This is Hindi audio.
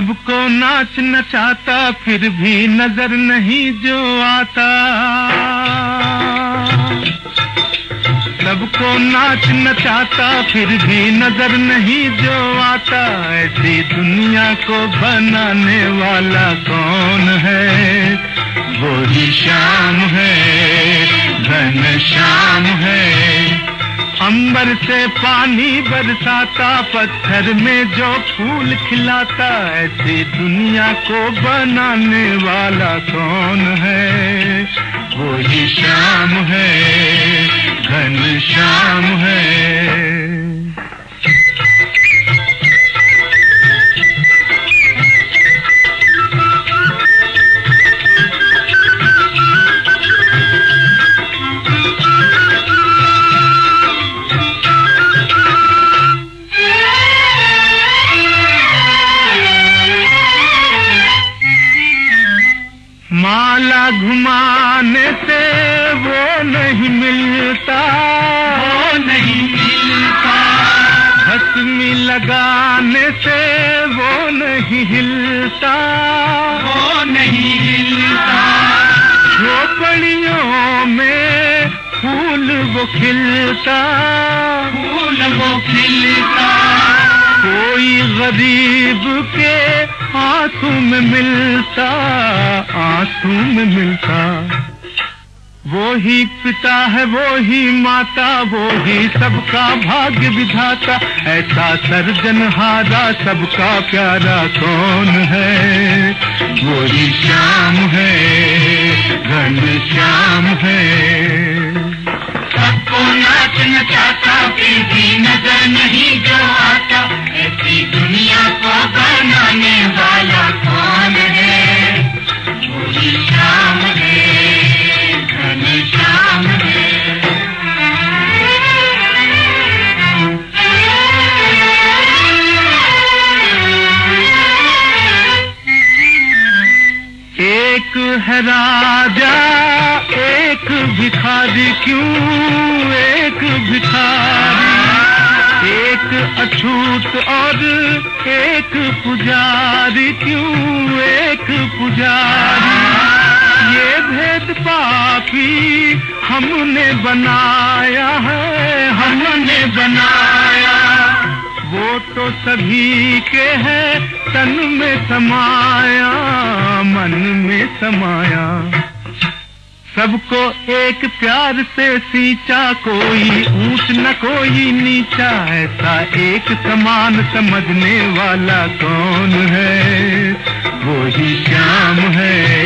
सबको नाच नचाता फिर भी नजर नहीं जो आता, सबको नाच नचाता फिर भी नजर नहीं जो आता। ऐसी दुनिया को बनाने वाला कौन है? वो ही श्याम है, घनश्याम है। अंबर से पानी बरसाता, पत्थर में जो फूल खिलाता। ऐसी दुनिया को बनाने वाला कौन है? वो ही श्याम है, घनश्याम है। माला घुमाने से वो नहीं मिलता, वो नहीं मिलता। भस्मी लगाने से वो नहीं हिलता, वो नहीं हिलता। झोपड़ियों में फूल वो खिलता, फूल वो खिलता। कोई गरीब के आंसू में मिलता, आंसू में मिलता। वो ही पिता है, वो ही माता, वो ही सबका भाग्य विधाता। ऐसा सर्जनहारा सबका प्यारा कौन है? वो ही श्याम है, घनश्याम है। सबको नाच नचाता फिर भी नजर नहीं जो आता। ऐसी दुनिया को बनाने वाला कौन है? वो ही श्याम है, घनश्याम है। एक है राजा एक भिखारी, क्यों एक भिखारी? एक अछूत और एक पुजारी, क्यों एक पुजारी? ये भेद पापी हमने बनाया है, हमने बनाया। वो तो सभी के है तन में समाया, मन में समाया। सबको एक प्यार से सींचा, कोई ऊंच न कोई नीचा। ऐसा एक समान समझने वाला कौन है? वो ही श्याम है,